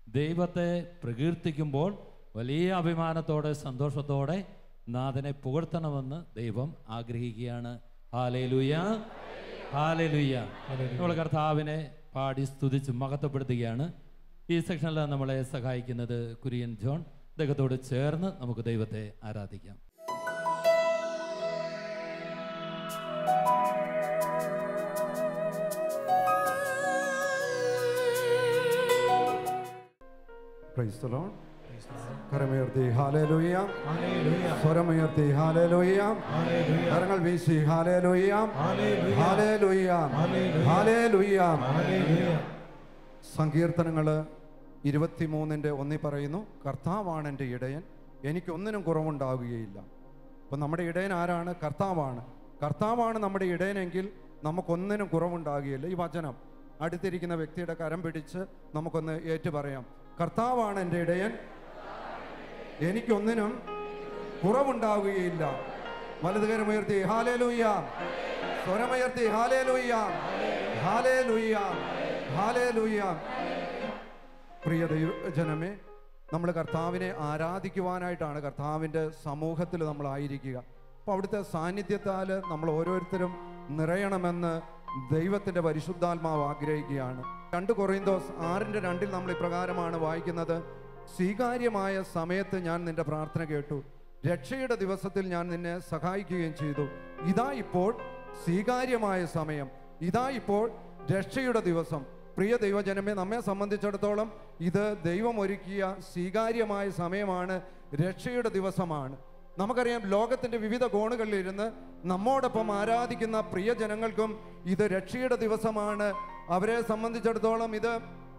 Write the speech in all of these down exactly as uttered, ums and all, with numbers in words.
ദൈവത്തെ പ്രകീർത്തിക്കുമ്പോൾ വലിയ അഭിമാനത്തോടെ സന്തോഷത്തോടെ നാഥനെ പുകഴ്ത്തണമെന്ന് ദൈവം ആഗ്രഹിക്കുകയാണ്. Hallelujah, hallelujah. നമ്മൾ കർത്താവിനെ പാടി സ്തുതിച്ച് മഹത്വപ്പെടുത്തുകയാണ്. ഈ സെക്ഷനിൽ നമ്മളെ സഹായിക്കുന്നത് കുര്യൻ ജോൺ. അദ്ദേഹത്തോട് ചേർന്ന് നമുക്ക് ദൈവത്തെ ആരാധിക്കാം. Praise the lord. കരമുയർത്തി ഹല്ലേലൂയ, സ്വരമുയർത്തി ഹല്ലേലൂയ, കരങ്ങൾ വീശി ഹല്ലേലൂയ, ഹല്ലേലൂയ, ഹല്ലേലൂയ. സങ്കീർത്തനങ്ങൾ ഇരുപത്തിമൂന്നിൻ്റെ ഒന്നിൽ പറയുന്നു, കർത്താവാണ് എൻ്റെ ഇടയൻ, എനിക്കൊന്നിനും കുറവുണ്ടാവുകയില്ല. അപ്പം നമ്മുടെ ഇടയൻ ആരാണ്? കർത്താവാണ്. കർത്താവാണ് നമ്മുടെ ഇടയനെങ്കിൽ നമുക്കൊന്നിനും കുറവുണ്ടാകുകയില്ല. ഈ വചനം അടുത്തിരിക്കുന്ന വ്യക്തിയുടെ കരം പിടിച്ച് നമുക്കൊന്ന് ഏറ്റു പറയാം. കർത്താവാണ് എൻ്റെ ഇടയൻ, എനിക്കൊന്നിനും കുറവുണ്ടാവുകയില്ല. വലതുകരമുയർത്തി ഹല്ലേലൂയ, സ്വരമുയർത്തി ഹല്ലേലൂയ, ഹല്ലേലൂയ, ഹല്ലേലൂയ. പ്രിയ ദൈവജനമേ, നമ്മൾ കർത്താവിനെ ആരാധിക്കുവാനായിട്ടാണ് കർത്താവിൻ്റെ സമൂഹത്തിൽ നമ്മളായിരിക്കുക. അപ്പോൾ അവിടുത്തെ സാന്നിധ്യത്താൽ നമ്മൾ ഓരോരുത്തരും നിറയണമെന്ന് ദൈവത്തിൻ്റെ പരിശുദ്ധാത്മാവ് ആഗ്രഹിക്കുകയാണ്. രണ്ട് കൊറിന്തോസ് ആറിൻ്റെ രണ്ടിൽ നമ്മൾ ഇപ്രകാരമാണ് വായിക്കുന്നത്, സ്വീകാര്യമായ സമയത്ത് ഞാൻ നിന്റെ പ്രാർത്ഥന കേട്ടു, രക്ഷയുടെ ദിവസത്തിൽ ഞാൻ നിന്നെ സഹായിക്കുകയും ചെയ്തു. ഇതാ ഇപ്പോൾ സ്വീകാര്യമായ സമയം, ഇതാ ഇപ്പോൾ രക്ഷയുടെ ദിവസം. പ്രിയ ദൈവജനമേ, നമ്മെ സംബന്ധിച്ചിടത്തോളം ഇത് ദൈവം ഒരുക്കിയ സ്വീകാര്യമായ സമയമാണ്, രക്ഷയുടെ ദിവസമാണ്. നമുക്കറിയാം, ലോകത്തിൻ്റെ വിവിധ കോണുകളിലിരുന്ന് നമ്മോടൊപ്പം ആരാധിക്കുന്ന പ്രിയ ജനങ്ങൾക്കും ഇത് രക്ഷയുടെ ദിവസമാണ്. അവരെ സംബന്ധിച്ചിടത്തോളം ഇത്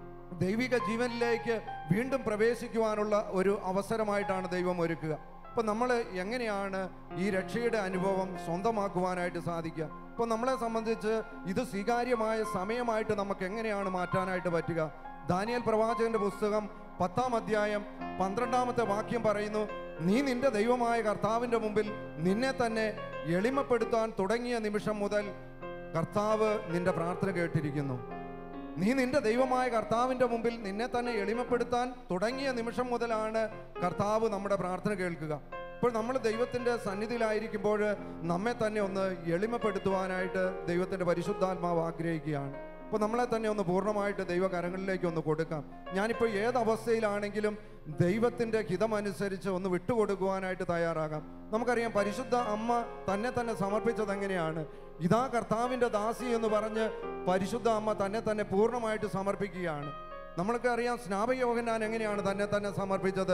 ദൈവിക ജീവനിലേക്ക് വീണ്ടും പ്രവേശിക്കുവാനുള്ള ഒരു അവസരമായിട്ടാണ് ദൈവം ഒരുക്കുക. അപ്പം നമ്മൾ എങ്ങനെയാണ് ഈ രക്ഷയുടെ അനുഭവം സ്വന്തമാക്കുവാനായിട്ട് സാധിക്കുക? അപ്പോൾ നമ്മളെ സംബന്ധിച്ച് ഇത് സ്വീകാര്യമായ സമയമായിട്ട് നമുക്ക് എങ്ങനെയാണ് മാറ്റാനായിട്ട് പറ്റുക? ദാനിയേൽ പ്രവാചകന്റെ പുസ്തകം പത്താം അധ്യായം പന്ത്രണ്ടാമത്തെ വാക്യം പറയുന്നു, നീ നിന്റെ ദൈവമായ കർത്താവിൻ്റെ മുമ്പിൽ നിന്നെ തന്നെ എളിമപ്പെടുത്താൻ തുടങ്ങിയ നിമിഷം മുതൽ കർത്താവ് നിന്റെ പ്രാർത്ഥന കേട്ടിരിക്കുന്നു. നീ നിന്റെ ദൈവമായ കർത്താവിൻ്റെ മുമ്പിൽ നിന്നെ തന്നെ എളിമപ്പെടുത്താൻ തുടങ്ങിയ നിമിഷം മുതലാണ് കർത്താവ് നമ്മുടെ പ്രാർത്ഥന കേൾക്കുക. ഇപ്പോൾ നമ്മൾ ദൈവത്തിൻ്റെ സന്നിധിയിലായിരിക്കുമ്പോൾ നമ്മെ തന്നെ ഒന്ന് എളിമപ്പെടുത്തുവാനായിട്ട് ദൈവത്തിൻ്റെ പരിശുദ്ധാത്മാവ് ആഗ്രഹിക്കുകയാണ്. അപ്പോൾ നമ്മളെ തന്നെ ഒന്ന് പൂർണ്ണമായിട്ട് ദൈവകരങ്ങളിലേക്ക് ഒന്ന് കൊടുക്കാം. ഞാനിപ്പോൾ ഏത് അവസ്ഥയിലാണെങ്കിലും ദൈവത്തിൻ്റെ ഹിതമനുസരിച്ച് ഒന്ന് വിട്ടുകൊടുക്കുവാനായിട്ട് തയ്യാറാകാം. നമുക്കറിയാം, പരിശുദ്ധ അമ്മ തന്നെ തന്നെ സമർപ്പിച്ചത് എങ്ങനെയാണ്? ഇതാ കർത്താവിൻ്റെ ദാസി എന്ന് പറഞ്ഞ് പരിശുദ്ധ അമ്മ തന്നെ തന്നെ പൂർണ്ണമായിട്ട് സമർപ്പിക്കുകയാണ്. നമ്മൾക്ക് അറിയാം, സ്നാപക യോഹന്നാൻ എങ്ങനെയാണ് തന്നെ തന്നെ സമർപ്പിച്ചത്?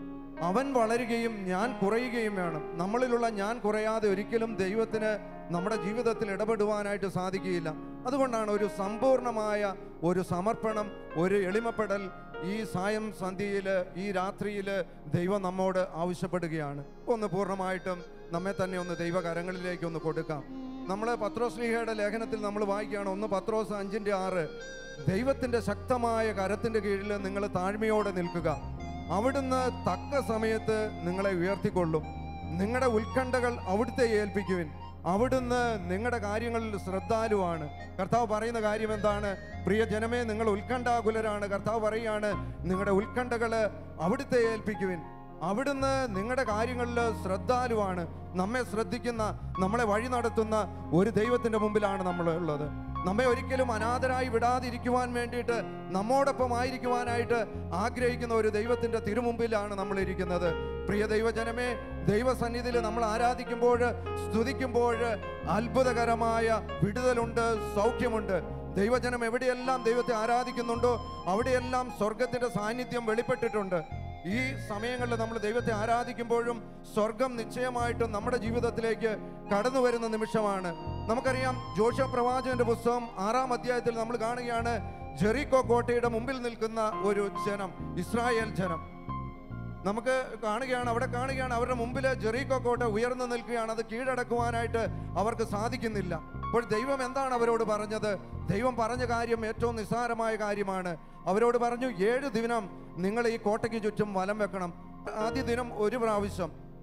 അവൻ വളരുകയും ഞാൻ കുറയുകയും വേണം. നമ്മളിലുള്ള ഞാൻ കുറയാതെ ഒരിക്കലും ദൈവത്തിന് നമ്മുടെ ജീവിതത്തിൽ ഇടപെടുവാനായിട്ട് സാധിക്കുകയില്ല. അതുകൊണ്ടാണ് ഒരു സമ്പൂർണമായ ഒരു സമർപ്പണം, ഒരു എളിമപ്പെടൽ ഈ സായം സന്ധ്യയിൽ, ഈ രാത്രിയിൽ ദൈവം നമ്മോട് ആവശ്യപ്പെടുകയാണ്. ഒന്ന് പൂർണ്ണമായിട്ടും നമ്മെ തന്നെ ഒന്ന് ദൈവകരങ്ങളിലേക്ക് ഒന്ന് കൊടുക്കാം. നമ്മൾ പത്രോസ്ലീഹയുടെ ലേഖനത്തിൽ നമ്മൾ വായിക്കുകയാണ്, ഒന്ന് പത്രോസ് അഞ്ചിൻ്റെ ആറ്, ദൈവത്തിൻ്റെ ശക്തമായ കരത്തിൻ്റെ കീഴിൽ നിങ്ങൾ താഴ്മയോടെ നിൽക്കുക, അവിടുന്ന് തക്ക സമയത്ത് നിങ്ങളെ ഉയർത്തിക്കൊള്ളും. നിങ്ങളുടെ ഉത്കണ്ഠകൾ അവിടുത്തെ ഏൽപ്പിക്കുവിൻ, അവിടുന്ന് നിങ്ങളുടെ കാര്യങ്ങളിൽ ശ്രദ്ധാലുവാണ്. കർത്താവ് പറയുന്ന കാര്യം എന്താണ്? പ്രിയ ജനമേ, നിങ്ങൾ ഉത്കണ്ഠാകുലരാണ്. കർത്താവ് പറയുകയാണ്, നിങ്ങളുടെ ഉത്കണ്ഠകൾ അവിടുത്തെ ഏൽപ്പിക്കുവിൻ, അവിടുന്ന് നിങ്ങളുടെ കാര്യങ്ങളിൽ ശ്രദ്ധാലുവാണ്. നമ്മെ ശ്രദ്ധിക്കുന്ന, നമ്മളെ വഴി നടത്തുന്ന ഒരു ദൈവത്തിൻ്റെ മുമ്പിലാണ് നമ്മൾ ഉള്ളത്. നമ്മെ ഒരിക്കലും അനാഥരായി വിടാതിരിക്കുവാൻ വേണ്ടിയിട്ട്, നമ്മോടൊപ്പം ആയിരിക്കുവാനായിട്ട് ആഗ്രഹിക്കുന്ന ഒരു ദൈവത്തിൻ്റെ തിരുമുമ്പിലാണ് നമ്മൾ ഇരിക്കുന്നത്. പ്രിയ ദൈവജനമേ, ദൈവസന്നിധിയിൽ നമ്മൾ ആരാധിക്കുമ്പോൾ, സ്തുതിക്കുമ്പോൾ അത്ഭുതകരമായ വിടുതലുണ്ട്, സൗഖ്യമുണ്ട്. ദൈവജനം എവിടെയെല്ലാം ദൈവത്തെ ആരാധിക്കുന്നുണ്ടോ അവിടെയെല്ലാം സ്വർഗത്തിൻ്റെ സാന്നിധ്യം വെളിപ്പെട്ടിട്ടുണ്ട്. ഈ സമയങ്ങളിൽ നമ്മൾ ദൈവത്തെ ആരാധിക്കുമ്പോഴും സ്വർഗം നിശ്ചയമായിട്ടും നമ്മുടെ ജീവിതത്തിലേക്ക് കടന്നു വരുന്ന നിമിഷമാണ്. നമുക്കറിയാം, ജോഷുവ പ്രവാചകന്റെ പുസ്തകം ആറാം അധ്യായത്തിൽ നമ്മൾ കാണുകയാണ്, ജെറിക്കോ കോട്ടയുടെ മുമ്പിൽ നിൽക്കുന്ന ഒരു ജനം, ഇസ്രായേൽ ജനം. നമുക്ക് കാണുകയാണ്, അവിടെ കാണുകയാണ്, അവരുടെ മുമ്പിൽ ജെറിക്കോ കോട്ട ഉയർന്നു നിൽക്കുകയാണ്. അത് കീഴടക്കുവാനായിട്ട് അവർക്ക് സാധിക്കുന്നില്ല. അപ്പോൾ ദൈവം എന്താണ് അവരോട് പറഞ്ഞത്? ദൈവം പറഞ്ഞ കാര്യം ഏറ്റവും നിസ്സാരമായ കാര്യമാണ്. അവരോട് പറഞ്ഞു, ഏഴ് ദിനം നിങ്ങൾ ഈ കോട്ടയ്ക്ക് ചുറ്റും വലം വെക്കണം. ആദ്യ ദിനം ഒരു പ്രാവശ്യം,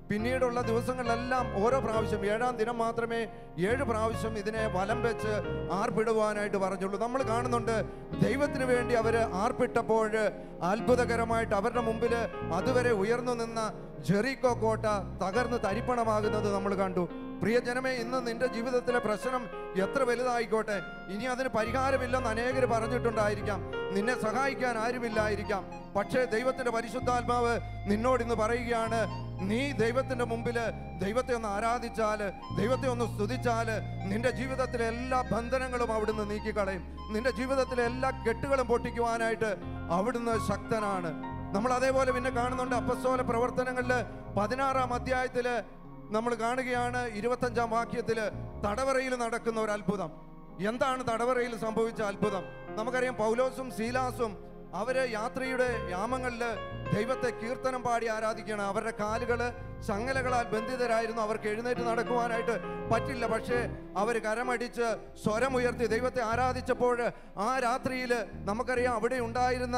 പിന്നീടുള്ള ദിവസങ്ങളിലെല്ലാം ഓരോ പ്രാവശ്യം, ഏഴാം ദിനം മാത്രമേ ഏഴ് പ്രാവശ്യം ഇതിനെ വലം വെച്ച് ആർപ്പിടുവാനായിട്ട് പറഞ്ഞുള്ളൂ. നമ്മൾ കാണുന്നുണ്ട്, ദൈവത്തിന് വേണ്ടി അവർ ആർപ്പിട്ടപ്പോൾ അത്ഭുതകരമായിട്ട് അവരുടെ മുമ്പിൽ അതുവരെ ഉയർന്നു നിന്ന ജെറിക്കോ കോട്ട തകർന്ന് തരിപ്പണമാകുന്നത് നമ്മൾ കണ്ടു. പ്രിയ ജനമേ, ഇന്ന് നിന്റെ ജീവിതത്തിലെ പ്രശ്നം എത്ര വലുതായിക്കോട്ടെ, ഇനി അതിന് പരിഹാരമില്ലെന്ന് അനേകർ പറഞ്ഞിട്ടുണ്ടായിരിക്കാം, നിന്നെ സഹായിക്കാൻ ആരുമില്ലായിരിക്കാം. പക്ഷേ ദൈവത്തിന്റെ പരിശുദ്ധാത്മാവ് നിന്നോട് ഇന്ന് പറയുകയാണ്, നീ ദൈവത്തിന്റെ മുമ്പിൽ ദൈവത്തെ ഒന്ന് ആരാധിച്ചാല്, ദൈവത്തെ ഒന്ന് സ്തുതിച്ചാല്, നിന്റെ ജീവിതത്തിലെ എല്ലാ ബന്ധനങ്ങളും അവിടുന്ന് നീക്കിക്കളയും. നിന്റെ ജീവിതത്തിലെ എല്ലാ കെട്ടുകളും പൊട്ടിക്കുവാനായിട്ട് അവിടുന്ന് ശക്തനാണ്. നമ്മൾ അതേപോലെ പിന്നെ കാണുന്നുണ്ട് അപ്പസ്തോല പ്രവർത്തനങ്ങളില് പതിനാറാം അധ്യായത്തില് നമ്മൾ കാണുകയാണ്, ഇരുപത്തഞ്ചാം വാക്യത്തില് തടവറയിൽ നടക്കുന്ന ഒരു അത്ഭുതം. എന്താണ് തടവറയിൽ സംഭവിച്ച അത്ഭുതം? നമുക്കറിയാം, പൗലോസും സീലാസും അവര് യാത്രയുടെ യാമങ്ങളില് ദൈവത്തെ കീർത്തനം പാടി ആരാധിക്കണം. അവരുടെ കാലുകള് ചങ്ങലകളാൽ ബന്ധിതരായിരുന്നു, അവർക്ക് എഴുന്നേറ്റ് നടക്കുവാനായിട്ട് പറ്റില്ല. പക്ഷേ അവർ കരമടിച്ച് സ്വരമുയർത്തി ദൈവത്തെ ആരാധിച്ചപ്പോൾ ആ രാത്രിയിൽ നമുക്കറിയാം അവിടെ ഉണ്ടായിരുന്ന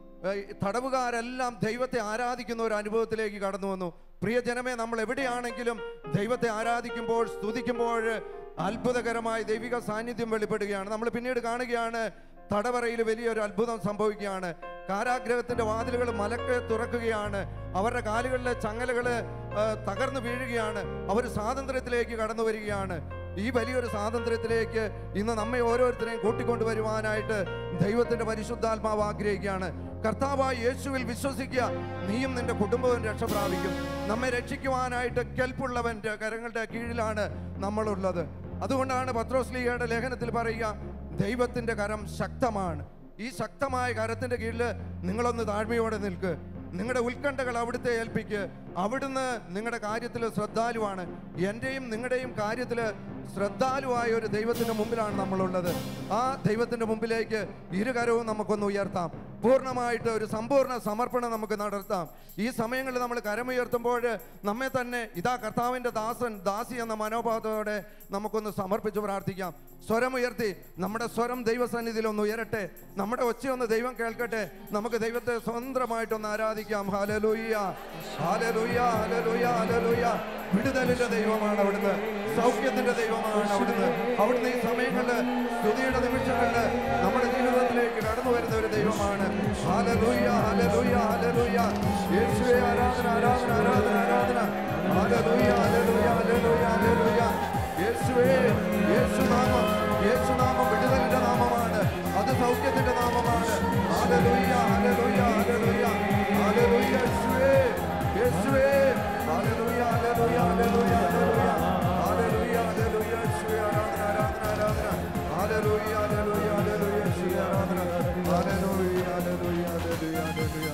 തടവുകാരെല്ലാം ദൈവത്തെ ആരാധിക്കുന്ന ഒരു അനുഭവത്തിലേക്ക് കടന്നു വന്നു. പ്രിയ ജനമേ, നമ്മൾ എവിടെയാണെങ്കിലും ദൈവത്തെ ആരാധിക്കുമ്പോൾ, സ്തുതിക്കുമ്പോൾ അത്ഭുതകരമായി ദൈവിക സാന്നിധ്യം വെളിപ്പെടുകയാണ്. നമ്മൾ പിന്നീട് കാണുകയാണ്, തടവറയിൽ വലിയൊരു അത്ഭുതം സംഭവിക്കുകയാണ്. കാരാഗ്രഹത്തിന്റെ വാതിലുകൾ മലക്ക് തുറക്കുകയാണ്. അവരുടെ കാലുകളിലെ ചങ്ങലകള് തകർന്നു വീഴുകയാണ്. അവർ സ്വാതന്ത്ര്യത്തിലേക്ക് കടന്നു വരികയാണ്. ഈ വലിയൊരു സ്വാതന്ത്ര്യത്തിലേക്ക് ഇന്ന് നമ്മെ ഓരോരുത്തരെയും കൂട്ടിക്കൊണ്ടുവരുവാനായിട്ട് ദൈവത്തിന്റെ പരിശുദ്ധാത്മാവ് ആഗ്രഹിക്കുകയാണ്. കർത്താവായ യേശുവിൽ വിശ്വസിക്കുക, നീയും നിന്റെ കുടുംബവും രക്ഷ പ്രാപിക്കും. നമ്മെ രക്ഷിക്കുവാനായിട്ട് കെൽപ്പുള്ളവന്റെ കരങ്ങളുടെ കീഴിലാണ് നമ്മളുള്ളത്. അതുകൊണ്ടാണ് പത്രോസ്ലീഹയുടെ ലേഖനത്തിൽ പറയുക, ദൈവത്തിന്റെ കരം ശക്തമാണ്. ഈ ശക്തമായ കരത്തിന്റെ കീഴിൽ നിങ്ങളൊന്ന് താഴ്മയോടെ നിൽക്ക്. നിങ്ങളുടെ ഉത്കണ്ഠകൾ അവിടുത്തെ ഏൽപ്പിക്ക്. അവിടുന്ന് നിങ്ങളുടെ കാര്യത്തിൽ ശ്രദ്ധാലുവാണ്. എൻ്റെയും നിങ്ങളുടെയും കാര്യത്തിൽ ശ്രദ്ധാലുവായ ഒരു ദൈവത്തിന്റെ മുമ്പിലാണ് നമ്മളുള്ളത്. ആ ദൈവത്തിന്റെ മുമ്പിലേക്ക് ഇരുകരവും നമുക്കൊന്ന് ഉയർത്താം. പൂർണ്ണമായിട്ട് ഒരു സമ്പൂർണ്ണ സമർപ്പണം നമുക്ക് നടത്താം. ഈ സമയങ്ങളിൽ നമ്മൾ കരമുയർത്തുമ്പോൾ നമ്മെ തന്നെ ഇതാ കർത്താവിൻ്റെ ദാസൻ ദാസി എന്ന മനോഭാവത്തോടെ നമുക്കൊന്ന് സമർപ്പിച്ച് പ്രാർത്ഥിക്കാം. സ്വരമുയർത്തി നമ്മുടെ സ്വരം ദൈവസന്നിധിയിൽ ഒന്ന് ഉയരട്ടെ. നമ്മുടെ ഒച്ചയൊന്ന് ദൈവം കേൾക്കട്ടെ. നമുക്ക് ദൈവത്തെ സ്വതന്ത്രമായിട്ടൊന്ന് ആരാധിക്കാം. Hallelujah, hallelujah, hallelujah, hallelujah. വിടുതലിന്റെ ദൈവമാണ് അവിടുന്ന്, സൗഖ്യത്തിന്റെ ദൈവമാണ് അവിടുന്ന്. അവിടുന്ന് ഈ സമയങ്ങളിൽ സ്തുതിയുടെ നിമിഷങ്ങളിൽ നമ്മുടെ ജീവിതത്തിലേക്ക് കടന്നു വരുന്ന ഒരു ദൈവമാണ്. Hallelujah, hallelujah, hallelujah. യേശുവേ ആരാധന, ആരാധന, ആരാധന, ആരാധന. Hallelujah, hallelujah, hallelujah, hallelujah. യേശുവേ, യേശുനാമം, യേശുനാമം വിടുതലിന്റെ നാമമാണ്, അത് സൗഖ്യത്തിന്റെ നാമമാണ്. Hallelujah, hallelujah, hallelujah, hallelujah. യേശുവേ, യേശുവേ, hallelujah, hallelujah, hallelujah, hallelujah, hallelujah, hallelujah. യേശുവേ ആരാധന, ആരാധന, ആരാധന. Hallelujah, hallelujah, hallelujah. യേശുവേ ആരാധന. Hallelujah, hallelujah, hallelujah, hallelujah.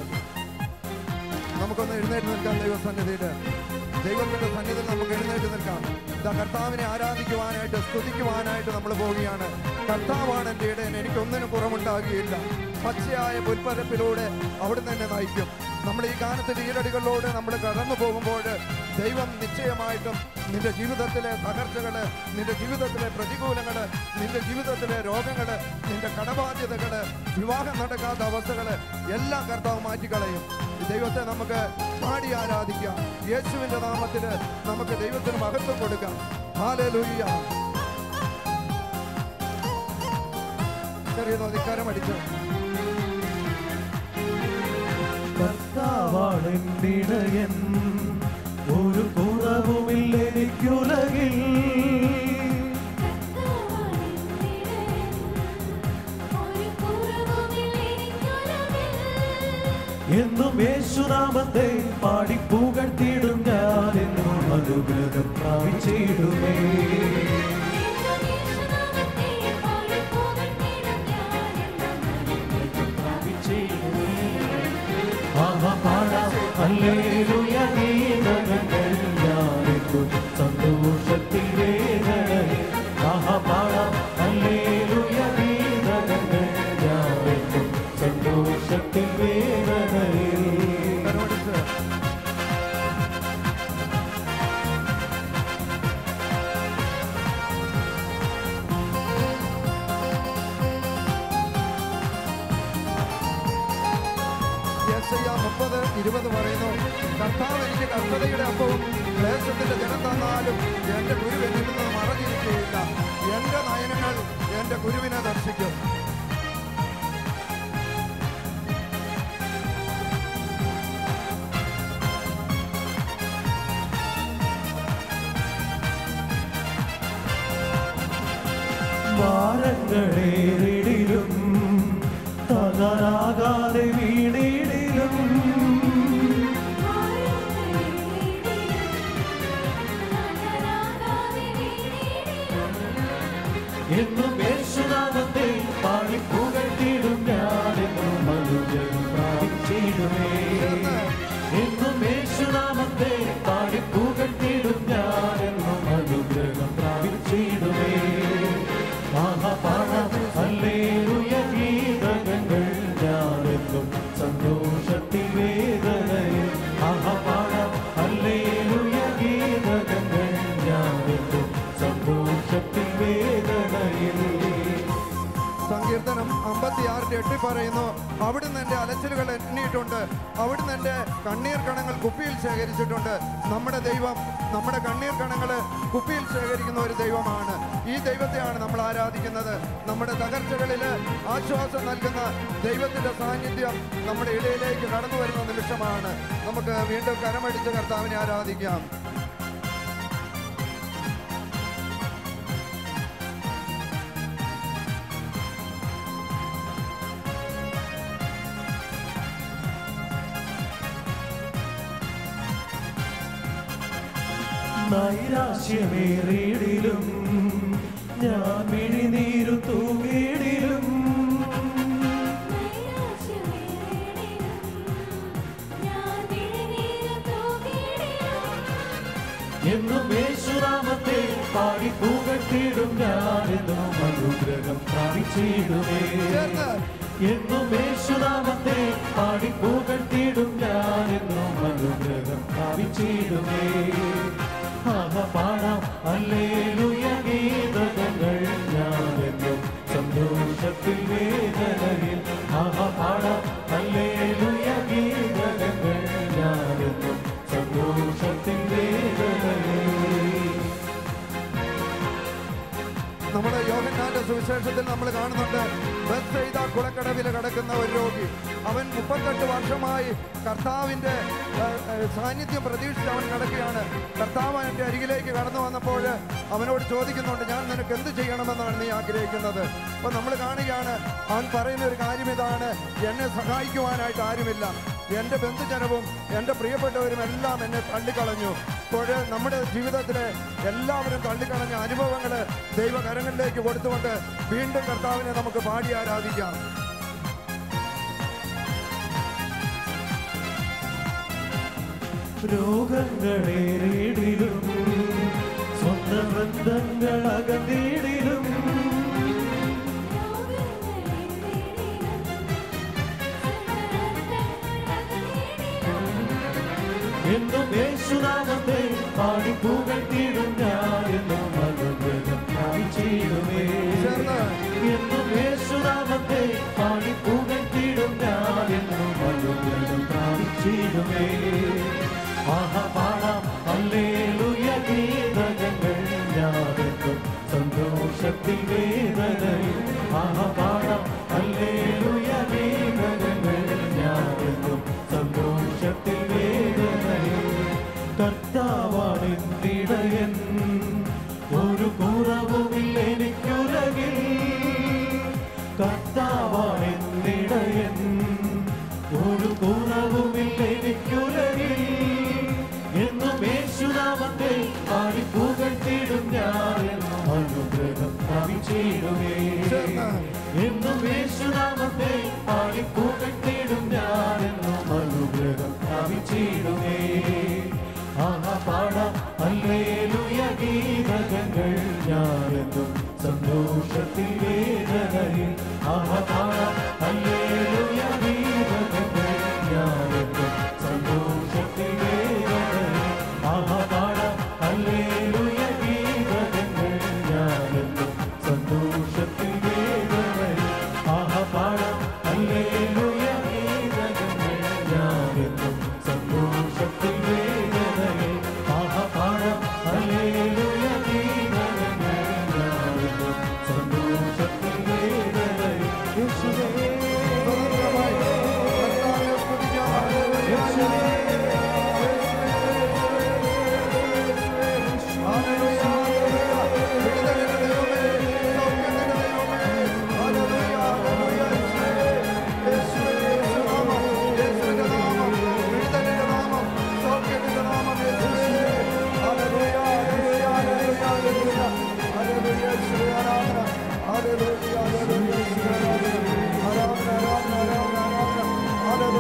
നമുക്കൊന്ന് എഴുന്നേറ്റ് നിൽക്കാം ദൈവസന്നിധിയിൽ. ദൈവത്തിന്റെ സന്നിധിയിൽ നമുക്ക് എഴുന്നേറ്റ് നിൽക്കാം. ഇതാ കർത്താവിനെ ആരാധിക്കുവാനായിട്ട്, സ്തുതിക്കുവാനായിട്ട് നമ്മൾ പോവുകയാണ്. കർത്താവാണ് എൻ്റെ ഇടയൻ, എനിക്കൊന്നിനും കുറവുണ്ടാകുകയില്ല. പച്ചയായ പുൽപ്പരപ്പിലൂടെ അവിടുന്ന് എന്നെ നയിക്കും. നമ്മൾ ഈ ഗാനത്തിന്റെ ഈരടികളിലൂടെ നമ്മൾ കടന്നു പോകുമ്പോൾ ദൈവം നിശ്ചയമായിട്ടും നിന്റെ ജീവിതത്തിലെ തകർച്ചകള്, നിന്റെ ജീവിതത്തിലെ പ്രതികൂലങ്ങള്, നിന്റെ ജീവിതത്തിലെ രോഗങ്ങള്, നിന്റെ കടബാധ്യതകള്, വിവാഹം നടക്കാത്ത അവസ്ഥകള് എല്ലാം കർത്താവ് മാറ്റിക്കളയും. ദൈവത്തെ നമുക്ക് പാടി ആരാധിക്കാം. യേശുവിന്റെ നാമത്തില് നമുക്ക് ദൈവത്തിന് മഹത്വം കൊടുക്കാം. ഹല്ലേലൂയ. ചെറിയ അധികാരമടിച്ചു. കർത്താവാണ് ഇടയൻ, ഒരു കുറവുമില്ല എനിക്കുലകിൽ. എന്നും യേശുനാമത്തെ പാടി പുകഴ്ത്തിയിടും ഞാൻ, എന്നും അനുഗ്രഹം പ്രാപിച്ചിടുമേ. ഹല്ലേലൂയ ഗീതങ്ങൾ ഞാനെത്തും സന്തോഷത്തിൽ വേദനയിൽ. ആഹാ പാടാം ഹല്ലേലൂയ ഗീതങ്ങൾ ഞാനെത്തും സന്തോഷത്തിൽ വേദനയിൽ. യെശയ്യാ മുപ്പത് ഇരുപത് പറയുന്നു, കർത്താവ് എനിക്ക് കർത്തതയുടെ അപ്പവും ക്ലേശത്തിന്റെ ജനം തന്നാലും എൻ്റെ ഗുരു എന്നിൽ നിന്ന് മറഞ്ഞിരിക്കുകയില്ല. എൻ്റെ നയനങ്ങൾ എൻ്റെ ഗുരുവിനെ ദർശിക്കും. ഭാരങ്ങളേറിടിലും തകരാകാതെ വീണിടിലും എന്നും യേശുനാമത്തെ പാടി പുകഴ്ത്തിടും ഞാനെന്നും അനുഗ്രഹം പ്രാപിച്ചിടുമേ. എന്നും യേശുനാമത്തെ പാടി പുകഴ്ത്തിടും ഞാനെന്നും അനുഗ്രഹം പ്രാപിച്ചിടുമേ. മഹാപാഠം ഹല്ലേലൂയ ഗീതങ്ങൾ ഞാനെന്നും സന്തോഷത്തിൽ വേദനയിൽ. മഹാപാഠം ഹല്ലേലൂയ ഗീതങ്ങൾ ഞാനെന്നും സന്തോഷത്തിൽ വേദനയിൽ. സങ്കീർത്തനം അമ്പത്തിയാറിന്റെ എട്ടിൽ പറയുന്നു, അവിടുന്ന് എൻ്റെ അലച്ചിലുകൾ എണ്ണിയിട്ടുണ്ട്, അവിടുന്ന് എൻ്റെ കണ്ണീർ കണങ്ങൾ കുപ്പിയിൽ ശേഖരിച്ചിട്ടുണ്ട്. നമ്മുടെ ദൈവം നമ്മുടെ കണ്ണീർ കണങ്ങൾ കുപ്പിയിൽ ശേഖരിക്കുന്ന ഒരു ദൈവമാണ്. ഈ ദൈവത്തെയാണ് നമ്മൾ ആരാധിക്കുന്നത്. നമ്മുടെ തകർച്ചകളിൽ ആശ്വാസം നൽകുന്ന ദൈവത്തിൻ്റെ സാന്നിധ്യം നമ്മുടെ ഇടയിലേക്ക് കടന്നു വരുന്ന നിമിഷമാണ്. നമുക്ക് വീണ്ടും കരമടിച്ച് കർത്താവിനെ ആരാധിക്കാം. നൈരാശ്യമേറിയിടിലും ഞാൻ മിഴിനീരു തൂങ്ങിയിടിലും എന്നും യേശുനാമത്തെ പാടി പുകഴ്ത്തിടും ഞാനെന്നും അനുഗ്രഹം പ്രാപിച്ചിടുമേ. എന്നും യേശുനാമത്തെ പാടി പുകഴ്ത്തിടും ഞാനെന്നും അനുഗ്രഹം പ്രാപിച്ചിടുമേ. പാടാം ഹല്ലേലൂയ ഗീതങ്ങൾ ഞാനെന്നും സന്തോഷത്തിൽ വേദനയിൽ. പാടാം ഹല്ലേലൂയ ഗീതങ്ങൾ ഞാനെന്നും സന്തോഷത്തിൽ വേദനയിൽ. നമ്മുടെ യോഹന്നാന്റെ സുവിശേഷത്തിൽ നമ്മൾ കാണുന്നുണ്ട്, ബത്സയിദ കുളക്കടവിൽ കിടക്കുന്ന ഒരു രോഗി. അവൻ മുപ്പത്തെട്ട് വർഷമായി കർത്താവിൻ്റെ സാന്നിധ്യം പ്രതീക്ഷിച്ച് അവൻ കിടക്കുകയാണ്. കർത്താവ് അവൻ്റെ അരികിലേക്ക് കടന്നു വന്നപ്പോൾ അവനോട് ചോദിക്കുന്നുണ്ട്, ഞാൻ നിനക്ക് എന്ത് ചെയ്യണമെന്നാണ് നീ ആഗ്രഹിക്കുന്നത്? അപ്പോൾ നമ്മൾ കാണുകയാണ്, അവൻ പറയുന്ന ഒരു കാര്യം ഇതാണ്, എന്നെ സഹായിക്കുവാനായിട്ട് ആരുമില്ല, എൻ്റെ ബന്ധുജനവും എൻ്റെ പ്രിയപ്പെട്ടവരും എല്ലാം എന്നെ തള്ളിക്കളഞ്ഞു. അപ്പോൾ നമ്മുടെ ജീവിതത്തിലെ എല്ലാവരും തള്ളിക്കളഞ്ഞ അനുഭവങ്ങൾ ദൈവകരങ്ങളിലേക്ക് കൊടുത്തുകൊണ്ട് വീണ്ടും കർത്താവിനെ നമുക്ക് പാടി ആരാധിക്കാം. രോഗങ്ങളേറിയിടിലും സ്വന്തം ബന്ധങ്ങൾ അകന്നിടിലും എന്നും യേശുനാമത്തെ പാടി പുകഴ്ത്തിടും ഞാനെന്നും അനുഗ്രഹം പ്രാപിച്ചിടുമേ. എന്നും യേശുനാമത്തെ പാടി പുകഴ്ത്തിടും ഞാനെന്നും അനുഗ്രഹം പ്രാപിച്ചിടുമേ. പാടാം ഹല്ലേലൂയ ഗീതങ്ങൾ ഞാനെന്നും സന്തോഷത്തിൽ വേദനയിൽ. പാടാം ഹല്ലേലൂയ ഗീതങ്ങൾ ഞാനെന്നും സന്തോഷത്തിൽ വേദനയിൽ. കർത്താവാണെന്നിടയൻ ഒരു കുറവുമില്ല എനിക്കുലകിൽ. കർത്താവാണെന്നിടയൻ ഒരു കുറവുമില്ല എനിക്കുലകിൽ. എന്നും യേശുനാമത്തെ പാടി പുകഴ്ത്തിടും ഞാനെന്നും അനുഗ്രഹം പ്രാപിച്ചിടുമേ. എന്നും യേശുനാമത്തെ പാടി പുകഴ്ത്തിടും ഞാനെന്നും അനുഗ്രഹം പ്രാപിച്ചിടുമേ. പാടാം ഹല്ലേലൂയ ഗീതങ്ങൾ ഞാനെന്നും സന്തോഷത്തിൽ വേദനയിൽ. പാടാം ഹല്ലേലൂയ ഗീതങ്ങൾ ഞാനെന്നും സന്തോഷ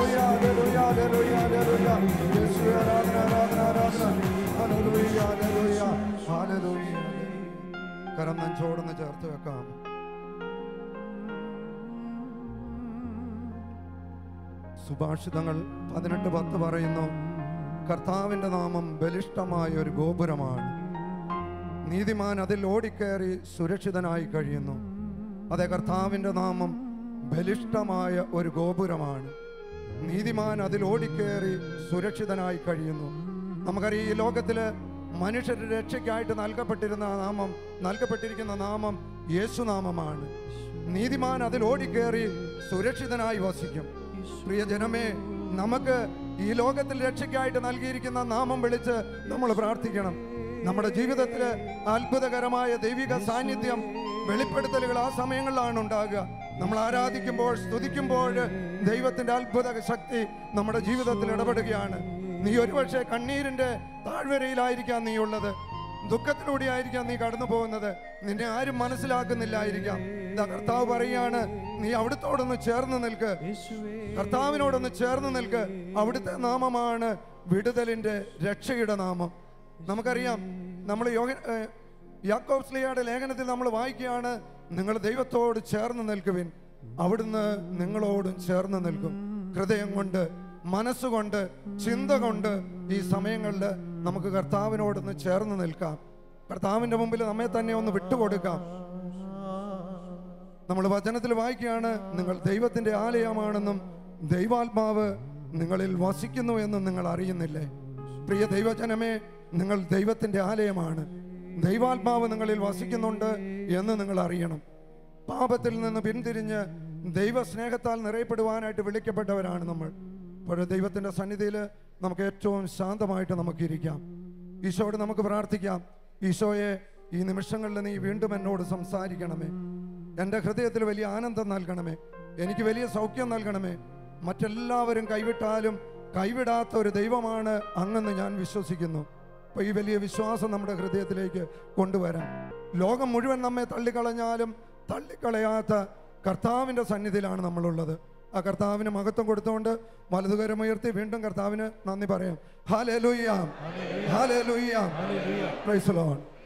ഹല്ലേലൂയ ഹല്ലേലൂയ ഹല്ലേലൂയ ഹല്ലേലൂയ യേശുവേ ആരാധന ആരാധന ആരാധന ഹല്ലേലൂയ ഹല്ലേലൂയ ഹല്ലേലൂയ. കരം നെഞ്ചോടൊന്ന് ചേർത്ത് വെക്കാം. സുഭാഷിതങ്ങൾ പതിനെട്ട് പത്ത് പറയുന്നു, കർത്താവിൻ്റെ നാമം ബലിഷ്ഠമായ ഒരു ഗോപുരമാണ്, നീതിമാൻ അതിൽ ഓടിക്കയറി സുരക്ഷിതനായി കഴിയുന്നു. അതെ, കർത്താവിൻ്റെ നാമം ബലിഷ്ഠമായ ഒരു ഗോപുരമാണ്, നീതിമാൻ അതിൽ ഓടിക്കയറി സുരക്ഷിതനായി കഴിയുന്നു. നമുക്കറിയാം, ഈ ലോകത്തില് മനുഷ്യരുടെ രക്ഷയ്ക്കായിട്ട് നൽകപ്പെട്ടിരുന്ന നാമം നൽകപ്പെട്ടിരിക്കുന്ന നാമം യേശുനാമമാണ്. നീതിമാൻ അതിൽ ഓടിക്കയറി സുരക്ഷിതനായി വസിക്കും. പ്രിയ ജനമേ, നമുക്ക് ഈ ലോകത്തിൽ രക്ഷയ്ക്കായിട്ട് നൽകിയിരിക്കുന്ന നാമം വിളിച്ച് നമ്മൾ പ്രാർത്ഥിക്കണം. നമ്മുടെ ജീവിതത്തിൽ അത്ഭുതകരമായ ദൈവിക സാന്നിധ്യം വെളിപ്പെടുത്തലുകൾ ആ സമയങ്ങളിലാണ് ഉണ്ടാകുക. നമ്മൾ ആരാധിക്കുമ്പോൾ, സ്തുതിക്കുമ്പോൾ ദൈവത്തിന്റെ അത്ഭുത ശക്തി നമ്മുടെ ജീവിതത്തിൽ ഇടപെടുകയാണ്. നീ ഒരുപക്ഷെ കണ്ണീരിന്റെ താഴ്വരയിലായിരിക്കാം നീ ഉള്ളത്, ദുഃഖത്തിലൂടെ ആയിരിക്കാം നീ കടന്നു പോകുന്നത്, നിന്നെ ആരും മനസ്സിലാക്കുന്നില്ലായിരിക്കാം. ഇതാ കർത്താവ് പറയാണ്, നീ അവിടുത്തോടൊന്ന് ചേർന്ന് നിൽക്ക്, കർത്താവിനോടൊന്ന് ചേർന്ന് നിൽക്ക്. അവിടുത്തെ നാമമാണ് വിടുതലിന്റെ രക്ഷയുടെ നാമം. നമുക്കറിയാം, നമ്മൾ യോഗ യാക്കോബ് ശ്ലീഹയുടെ ലേഖനത്തിൽ നമ്മൾ വായിക്കുകയാണ്, നിങ്ങൾ ദൈവത്തോട് ചേർന്ന് നിൽക്കുവിൻ, അവിടുന്ന് നിങ്ങളോടും ചേർന്ന് നിൽക്കും. ഹൃദയം കൊണ്ട്, മനസ്സുകൊണ്ട്, ചിന്ത കൊണ്ട് ഈ സമയങ്ങളിൽ നമുക്ക് കർത്താവിനോടൊന്ന് ചേർന്ന് നിൽക്കാം. കർത്താവിന്റെ മുമ്പിൽ നമ്മെ തന്നെ ഒന്ന് വിട്ടുകൊടുക്കാം. നമ്മൾ വചനത്തിൽ വായിക്കുകയാണ്, നിങ്ങൾ ദൈവത്തിന്റെ ആലയമാണെന്നും ദൈവാത്മാവ് നിങ്ങളിൽ വസിക്കുന്നു എന്നും നിങ്ങൾ അറിയുന്നില്ലേ? പ്രിയ ദൈവജനമേ, നിങ്ങൾ ദൈവത്തിന്റെ ആലയമാണ്, ദൈവാത്മാവ് നിങ്ങളിൽ വസിക്കുന്നുണ്ട് എന്ന് നിങ്ങൾ അറിയണം. പാപത്തിൽ നിന്ന് പിന്തിരിഞ്ഞ് ദൈവസ്നേഹത്താൽ നിറയപ്പെടുവാനായിട്ട് വിളിക്കപ്പെട്ടവരാണ് നമ്മൾ. അപ്പോൾ ദൈവത്തിന്റെ സന്നിധിയിൽ നമുക്ക് ഏറ്റവും ശാന്തമായിട്ട് നമുക്കിരിക്കാം. ഈശോയോട് നമുക്ക് പ്രാർത്ഥിക്കാം, ഈശോയെ, ഈ നിമിഷങ്ങളിൽ നീ വീണ്ടും എന്നോട് സംസാരിക്കണമേ, എൻ്റെ ഹൃദയത്തിൽ വലിയ ആനന്ദം നൽകണമേ, എനിക്ക് വലിയ സൗഖ്യം നൽകണമേ. മറ്റെല്ലാവരും കൈവിട്ടാലും കൈവിടാത്ത ഒരു ദൈവമാണ് അങ്ങെന്ന് ഞാൻ വിശ്വസിക്കുന്നു. അപ്പോൾ ഈ വലിയ വിശ്വാസം നമ്മുടെ ഹൃദയത്തിലേക്ക് കൊണ്ടുവരാം. ലോകം മുഴുവൻ നമ്മെ തള്ളിക്കളഞ്ഞാലും തള്ളിക്കളയാത്ത കർത്താവിൻ്റെ സന്നിധിയിലാണ് നമ്മളുള്ളത്. ആ കർത്താവിന് മഹത്വം കൊടുത്തുകൊണ്ട് വലതുകരമുയർത്തി വീണ്ടും കർത്താവിന് നന്ദി പറയാം. Hallelujah, hallelujah, praise the Lord.